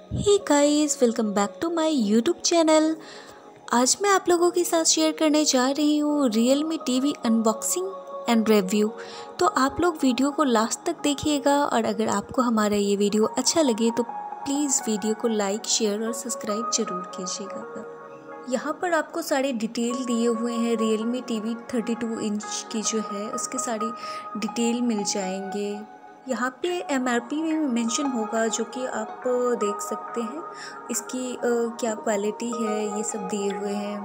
Hey guys, welcome back to my YouTube channel. आज मैं आप लोगों के साथ शेयर करने जा रही हूँ Realme TV unboxing and review. तो आप लोग वीडियो को लास्ट तक देखिएगा और अगर आपको हमारा ये वीडियो अच्छा लगे तो प्लीज़ वीडियो को लाइक, शेयर और सब्सक्राइब ज़रूर कीजिएगा। यहाँ पर आपको सारे डिटेल दिए हुए हैं। Realme TV 32 इंच की जो है उसके सारी डिटेल मिल जाएंगे। यहाँ पे MRP भी मेंशन होगा जो कि आप देख सकते हैं। इसकी क्या क्वालिटी है ये सब दिए हुए हैं।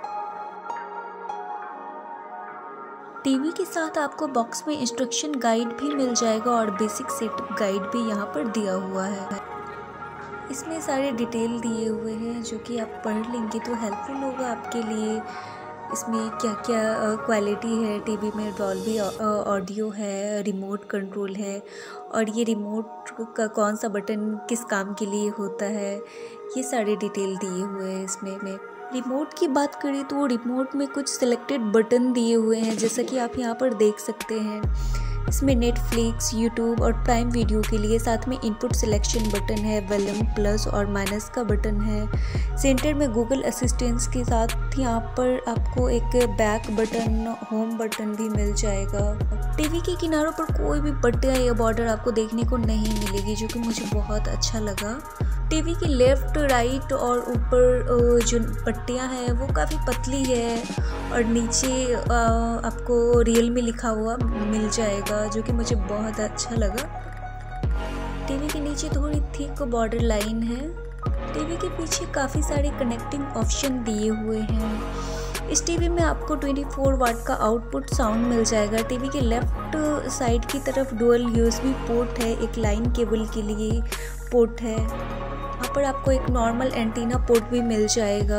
टीवी के साथ आपको बॉक्स में इंस्ट्रक्शन गाइड भी मिल जाएगा और बेसिक सेटअप गाइड भी यहाँ पर दिया हुआ है। इसमें सारे डिटेल दिए हुए हैं जो कि आप पढ़ लेंगे तो हेल्पफुल होगा आपके लिए। इसमें क्या क्या क्वालिटी है, टीवी में डॉल्बी ऑडियो है, रिमोट कंट्रोल है और ये रिमोट का कौन सा बटन किस काम के लिए होता है, ये सारे डिटेल दिए हुए हैं इसमें। रिमोट की बात करें तो रिमोट में कुछ सिलेक्टेड बटन दिए हुए हैं जैसा कि आप यहाँ पर देख सकते हैं। इसमें नेटफ्लिक्स, यूट्यूब और प्राइम वीडियो के लिए, साथ में इनपुट सिलेक्शन बटन है, वॉल्यूम प्लस और माइनस का बटन है। सेंटर में गूगल असिस्टेंस के साथ यहाँ पर आपको एक बैक बटन, होम बटन भी मिल जाएगा। टीवी के किनारों पर कोई भी पट्टियाँ या बॉर्डर आपको देखने को नहीं मिलेगी जो कि मुझे बहुत अच्छा लगा। टीवी की लेफ़्ट, राइट और ऊपर जो पट्टियाँ हैं वो काफ़ी पतली है और नीचे आपको Realme लिखा हुआ मिल जाएगा जो कि मुझे बहुत अच्छा लगा। टीवी के नीचे थोड़ी थिक बॉर्डर लाइन है। टीवी के पीछे काफ़ी सारे कनेक्टिंग ऑप्शन दिए हुए हैं। इस टीवी में आपको 24 वाट का आउटपुट साउंड मिल जाएगा। टीवी के लेफ़्ट साइड की तरफ डुअल USB पोर्ट है, एक लाइन केबल के लिए पोर्ट है। यहाँ पर आपको एक नॉर्मल एंटीना पोर्ट भी मिल जाएगा।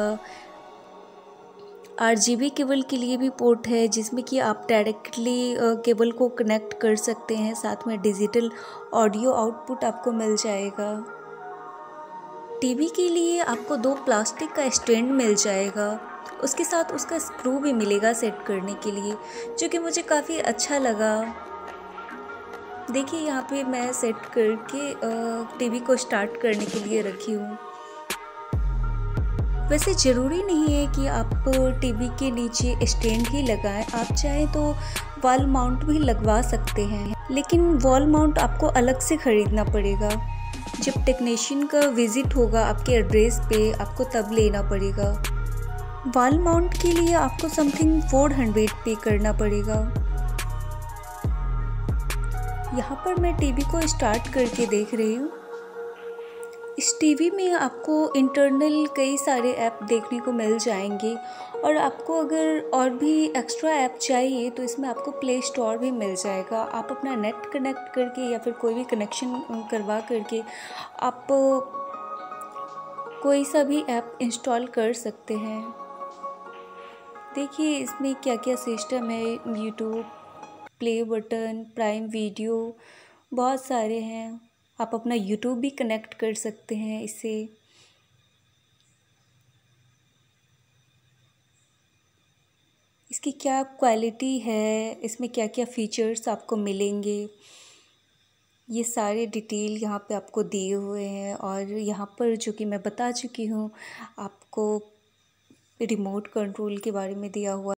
RGB केबल के लिए भी पोर्ट है जिसमें कि आप डायरेक्टली केबल को कनेक्ट कर सकते हैं। साथ में डिजिटल ऑडियो आउटपुट आपको मिल जाएगा। टीवी के लिए आपको 2 प्लास्टिक का स्टैंड मिल जाएगा। उसके साथ उसका स्क्रू भी मिलेगा सेट करने के लिए जो कि मुझे काफ़ी अच्छा लगा। देखिए यहाँ पे मैं सेट करके टीवी को स्टार्ट करने के लिए रखी हूँ। वैसे ज़रूरी नहीं है कि आप टीवी के नीचे स्टैंड ही लगाएं, आप चाहें तो वॉल माउंट भी लगवा सकते हैं, लेकिन वॉल माउंट आपको अलग से ख़रीदना पड़ेगा। जब टेक्नीशियन का विज़िट होगा आपके एड्रेस पे आपको तब लेना पड़ेगा। वॉल माउंट के लिए आपको समथिंग 400 पे करना पड़ेगा। यहाँ पर मैं टीवी को स्टार्ट करके देख रही हूँ। इस टीवी में आपको इंटरनल कई सारे ऐप देखने को मिल जाएंगे और आपको अगर और भी एक्स्ट्रा ऐप चाहिए तो इसमें आपको प्ले स्टोर भी मिल जाएगा। आप अपना नेट कनेक्ट करके या फिर कोई भी कनेक्शन करवा करके आप कोई सा भी ऐप इंस्टॉल कर सकते हैं। देखिए इसमें क्या क्या सिस्टम है, YouTube, play button, Prime Video, बहुत सारे हैं। आप अपना यूट्यूब भी कनेक्ट कर सकते हैं इससे। इसकी क्या क्वालिटी है, इसमें क्या क्या फीचर्स आपको मिलेंगे, ये सारे डिटेल यहाँ पे आपको दिए हुए हैं। और यहाँ पर जो कि मैं बता चुकी हूँ आपको, रिमोट कंट्रोल के बारे में दिया हुआ